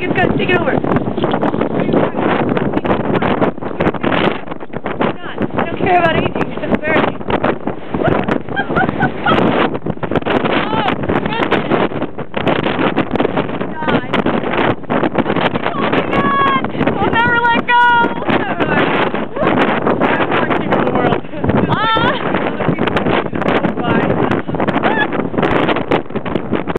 Take it over. I don't care about it.